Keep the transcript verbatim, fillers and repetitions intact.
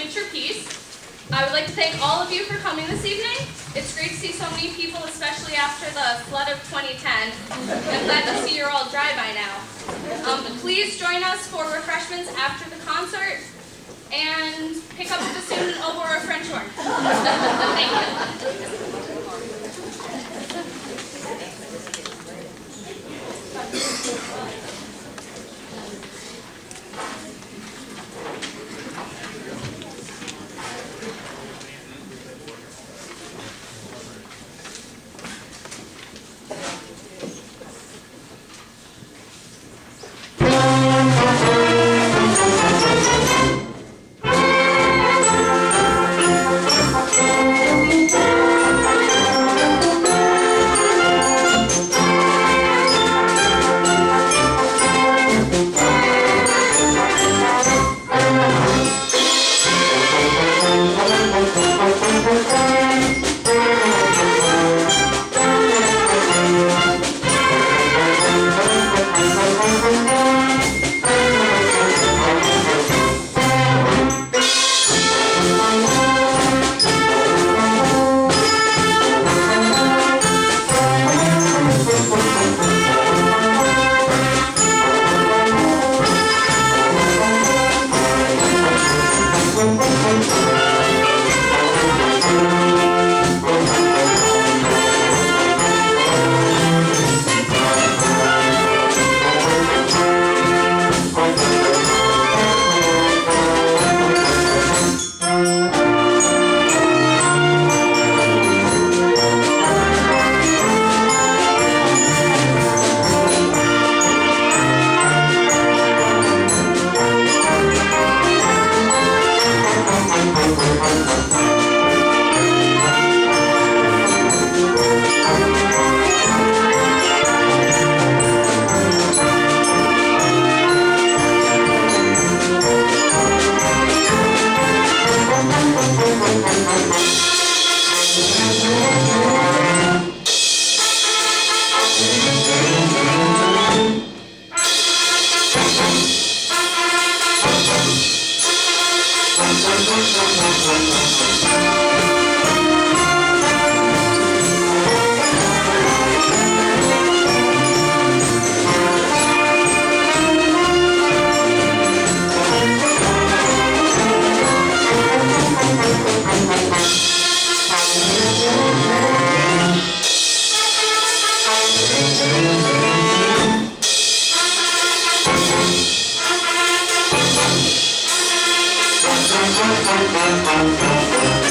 signature piece. I would like to thank all of you for coming this evening. It's great to see so many people, especially after the flood of twenty ten. I'm glad to see you're all dry by now. Um, please join us for refreshments after the concert and pick up a bassoon, an oboe, or a French horn. Thank you. Thank you.